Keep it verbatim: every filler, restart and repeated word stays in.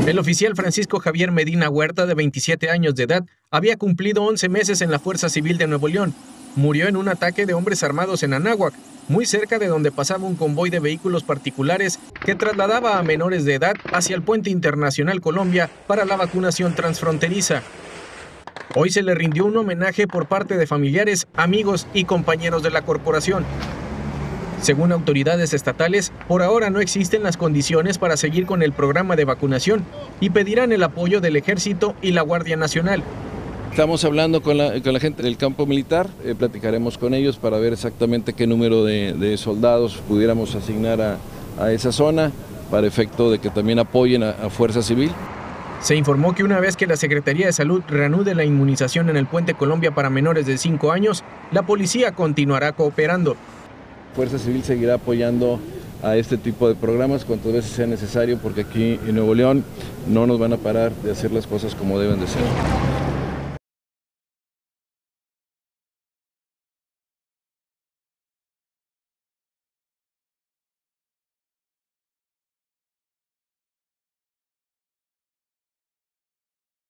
El oficial Francisco Javier Medina Huerta, de veintisiete años de edad, había cumplido once meses en la Fuerza Civil de Nuevo León. Murió en un ataque de hombres armados en Anáhuac, muy cerca de donde pasaba un convoy de vehículos particulares que trasladaba a menores de edad hacia el Puente Internacional Colombia para la vacunación transfronteriza. Hoy se le rindió un homenaje por parte de familiares, amigos y compañeros de la corporación. Según autoridades estatales, por ahora no existen las condiciones para seguir con el programa de vacunación y pedirán el apoyo del Ejército y la Guardia Nacional. Estamos hablando con la, con la gente del campo militar, eh, platicaremos con ellos para ver exactamente qué número de, de soldados pudiéramos asignar a, a esa zona para efecto de que también apoyen a, a Fuerza Civil. Se informó que una vez que la Secretaría de Salud reanude la inmunización en el Puente Colombia para menores de cinco años, la policía continuará cooperando. Fuerza Civil seguirá apoyando a este tipo de programas cuantas veces sea necesario, porque aquí en Nuevo León no nos van a parar de hacer las cosas como deben de ser.